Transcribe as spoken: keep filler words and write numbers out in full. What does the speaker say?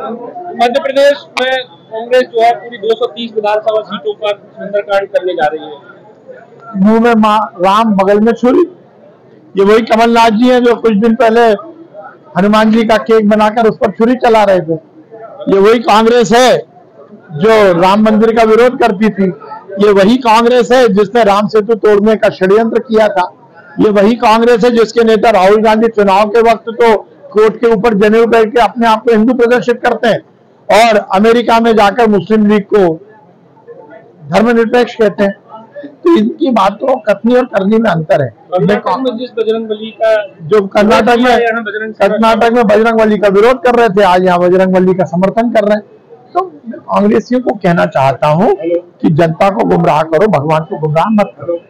मध्य प्रदेश में कांग्रेस जो है पूरी दो सौ तीस विधानसभा सीटों पर सुंदरकांड करने जा रही है। मुंह में मां राम बगल में छुरी। ये वही कमलनाथ जी हैं जो कुछ दिन पहले हनुमान जी का केक बनाकर उस पर छुरी चला रहे थे। ये वही कांग्रेस है जो राम मंदिर का विरोध करती थी। ये वही कांग्रेस है जिसने राम सेतु तोड़ने का षड्यंत्र किया था। ये वही कांग्रेस है जिसके नेता राहुल गांधी चुनाव के वक्त तो कोर्ट के ऊपर जनेऊ बैठ के अपने आप को हिंदू प्रदर्शित करते हैं और अमेरिका में जाकर मुस्लिम लीग को धर्मनिरपेक्ष कहते हैं। तो इनकी बातों कथनी और करनी में अंतर है। कर्नाटक में जिस बजरंगबली का जो कर्नाटक में कर्नाटक में बजरंगबली का विरोध कर रहे थे, आज यहाँ बजरंगबली का समर्थन कर रहे हैं। तो कांग्रेसियों को कहना चाहता हूँ कि जनता को गुमराह करो, भगवान को गुमराह मत करो।